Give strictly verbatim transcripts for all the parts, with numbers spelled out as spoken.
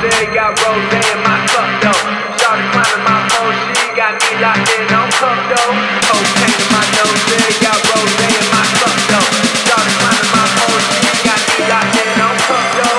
nose, got rose in my cup though. Started climbing my phone, she got me locked in on cup though. Cocaine in my nose, got rose in my cup though. Started climbing my phone, she got me locked in on cup though.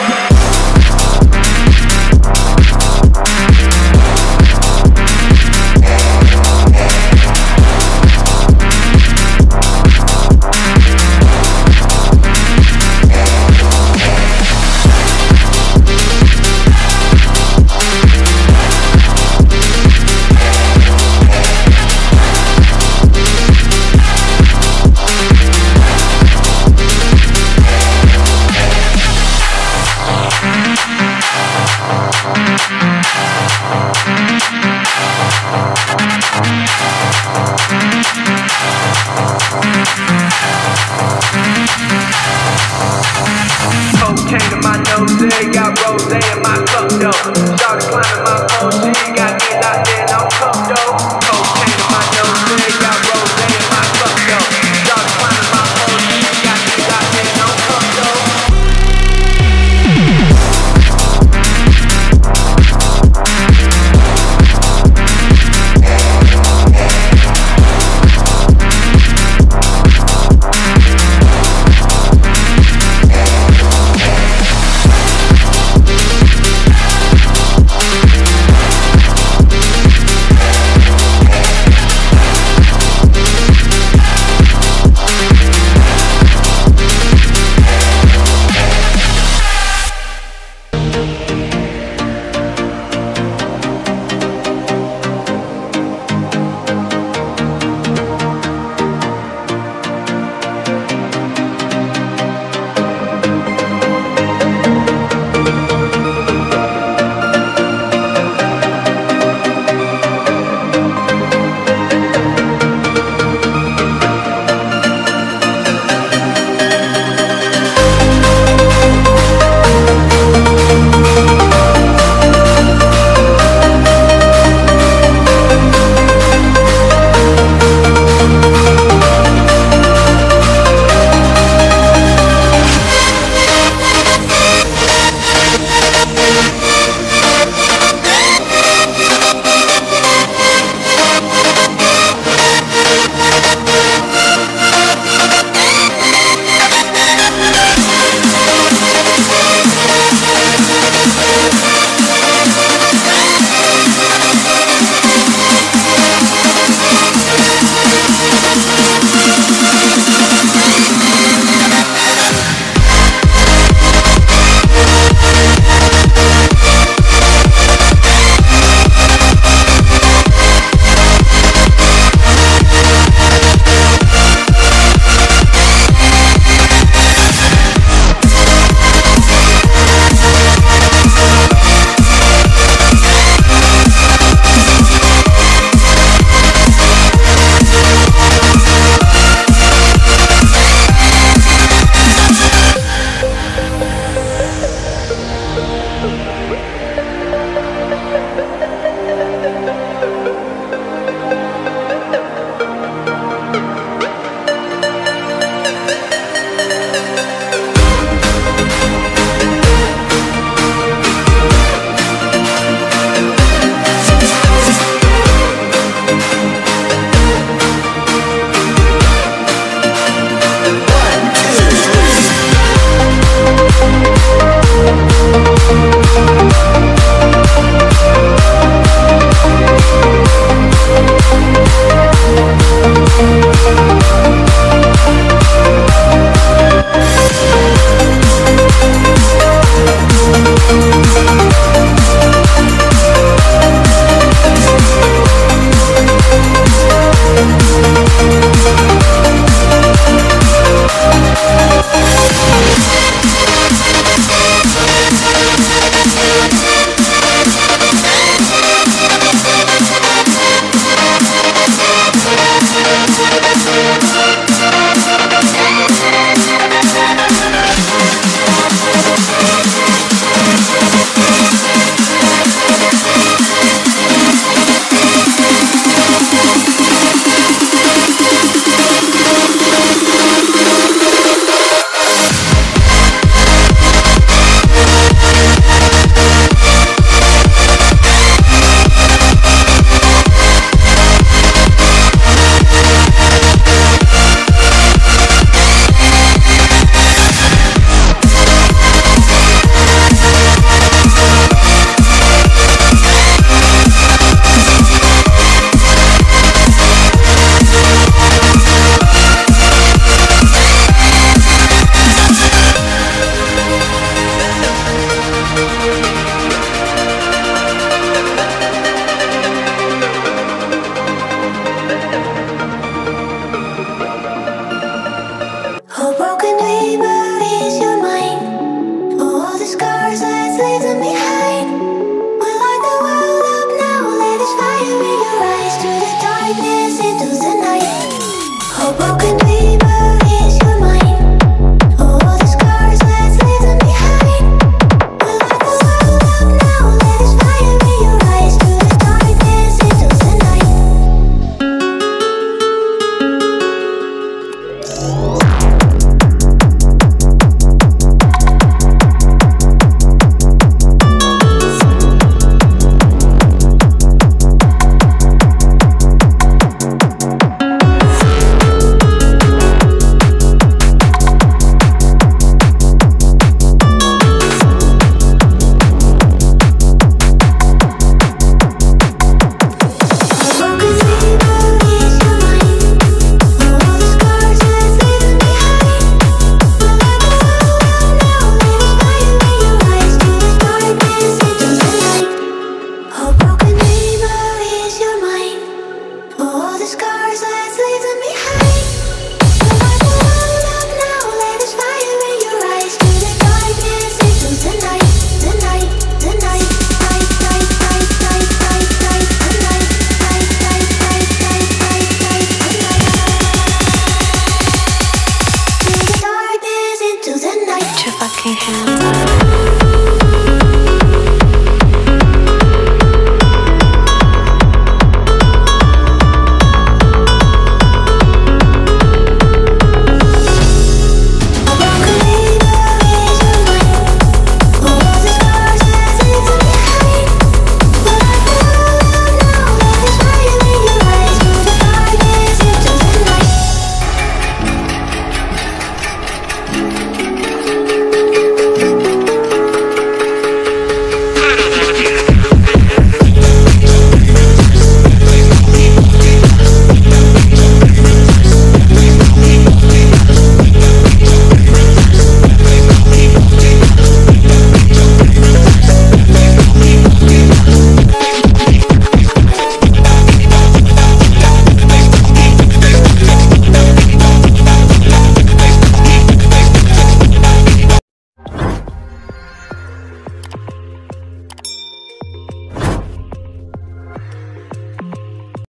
Cocaine in my nose, got rose in my cup though. Started climbing my phone, she got me locked in on cup though. Cocaine in my nose, got rose in my cup though. Started climbing my phone, she got me locked in on cup though. Hoboken.